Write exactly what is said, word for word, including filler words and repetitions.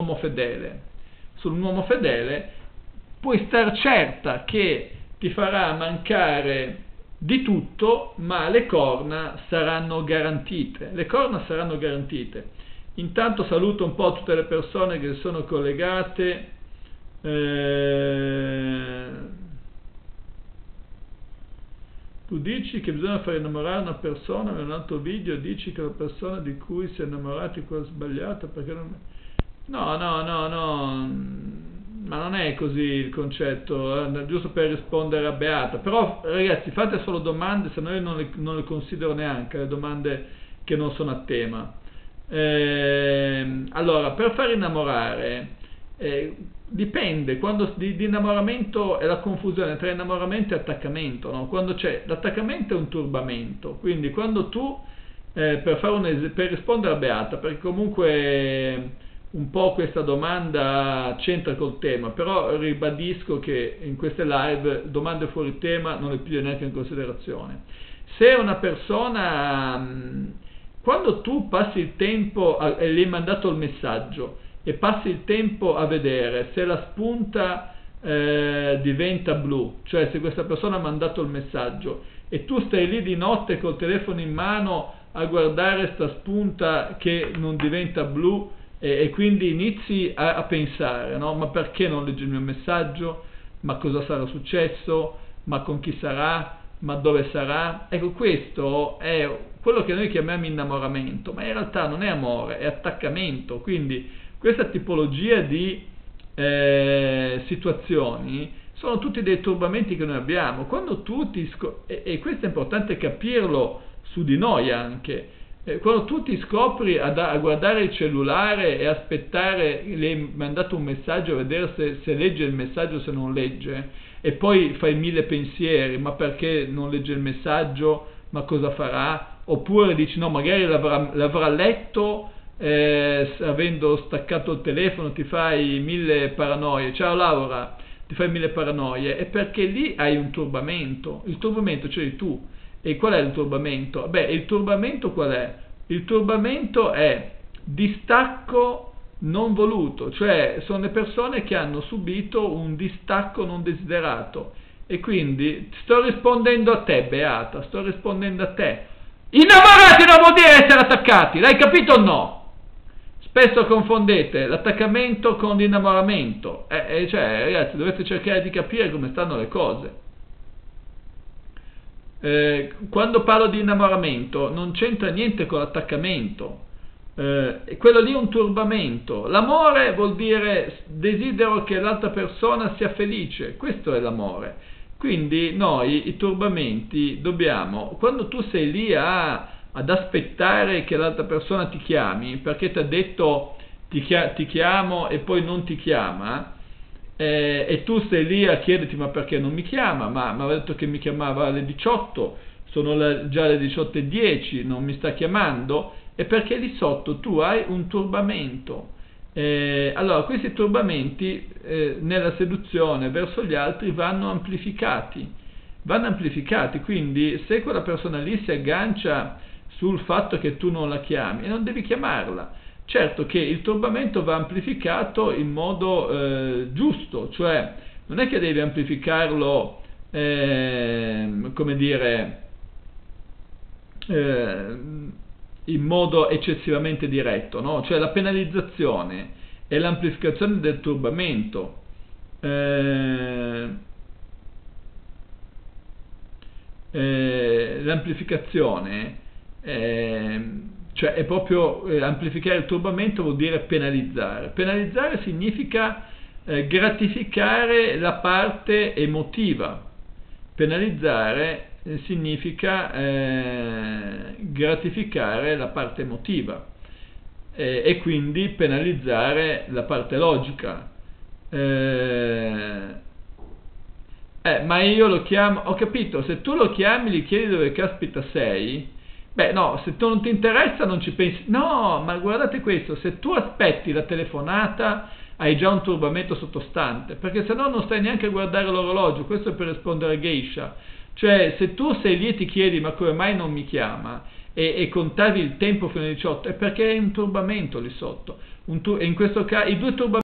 uomo fedele. Su un uomo fedele puoi star certa che ti farà mancare di tutto, ma le corna saranno garantite. Le corna saranno garantite. Intanto saluto un po' tutte le persone che sono collegate. Eh, tu dici che bisogna far innamorare una persona, in un altro video dici che la persona di cui si è innamorati è quella sbagliata, perché non... No, no, no, no, ma non è così il concetto, eh, giusto per rispondere a Beata. Però ragazzi, fate solo domande, se no io non le, non le considero neanche le domande che non sono a tema. Eh, allora, per far innamorare, eh, dipende, quando di, di innamoramento è la confusione tra innamoramento e attaccamento, no? Quando c'è l'attaccamento è un turbamento, quindi quando tu, eh, per, fare un es- per rispondere a Beata, perché comunque un po' questa domanda c'entra col tema, però ribadisco che in queste live domande fuori tema non le piglio neanche in considerazione. Se una persona, quando tu passi il tempo a, e gli hai mandato il messaggio e passi il tempo a vedere se la spunta eh, diventa blu, cioè se questa persona ha mandato il messaggio e tu stai lì di notte col telefono in mano a guardare sta spunta che non diventa blu, e quindi inizi a, a pensare, no? Ma perché non legge il mio messaggio? Ma cosa sarà successo? Ma con chi sarà? Ma dove sarà? Ecco, questo è quello che noi chiamiamo innamoramento, ma in realtà non è amore, è attaccamento. Quindi questa tipologia di eh, situazioni sono tutti dei turbamenti che noi abbiamo. Quando tu ti scop- e, e questo è importante capirlo su di noi anche. Quando tu ti scopri a, da, a guardare il cellulare e aspettare, le hai mandato un messaggio a vedere se, se legge il messaggio o se non legge, e poi fai mille pensieri, ma perché non legge il messaggio, ma cosa farà? Oppure dici no, magari l'avrà, l'avrà letto, eh, avendo staccato il telefono ti fai mille paranoie. Ciao Laura, ti fai mille paranoie, e perché lì hai un turbamento, il turbamento ce l'hai tu. E qual è il turbamento? Beh, il turbamento qual è? Il turbamento è distacco non voluto, cioè sono le persone che hanno subito un distacco non desiderato. E quindi sto rispondendo a te, Beata, sto rispondendo a te. Innamorati non vuol dire essere attaccati, l'hai capito o no? Spesso confondete l'attaccamento con l'innamoramento, eh, eh, cioè ragazzi, dovete cercare di capire come stanno le cose. Eh, quando parlo di innamoramento non c'entra niente con l'attaccamento, eh, quello lì è un turbamento. L'amore vuol dire desidero che l'altra persona sia felice, questo è l'amore. Quindi noi i turbamenti dobbiamo, quando tu sei lì a, ad aspettare che l'altra persona ti chiami perché ti ha detto ti, chia- ti chiamo e poi non ti chiama, Eh, e tu stai lì a chiederti ma perché non mi chiama, ma mi aveva detto che mi chiamava alle diciotto, sono la, già le diciotto e dieci, non mi sta chiamando, e perché lì sotto tu hai un turbamento. Eh, allora questi turbamenti eh, nella seduzione verso gli altri vanno amplificati, vanno amplificati, quindi se quella persona lì si aggancia sul fatto che tu non la chiami, e non devi chiamarla. Certo che il turbamento va amplificato in modo eh, giusto, cioè non è che devi amplificarlo, eh, come dire, eh, in modo eccessivamente diretto, no? Cioè la penalizzazione e l'amplificazione del turbamento. Eh, eh, l'amplificazione eh, cioè è proprio eh, amplificare il turbamento vuol dire penalizzare. Penalizzare significa eh, gratificare la parte emotiva. Penalizzare eh, significa eh, gratificare la parte emotiva eh, e quindi penalizzare la parte logica. Eh, eh, ma io lo chiamo, ho capito, se tu lo chiami, gli chiedi dove caspita sei. Beh no, se tu non ti interessa non ci pensi. No, ma guardate questo, se tu aspetti la telefonata hai già un turbamento sottostante, perché se no non stai neanche a guardare l'orologio. Questo è per rispondere a Geisha. Cioè se tu sei lì e ti chiedi ma come mai non mi chiama, e, e contavi il tempo fino alle diciotto, è perché è un turbamento lì sotto. Un tu- e in questo caso i due turbamenti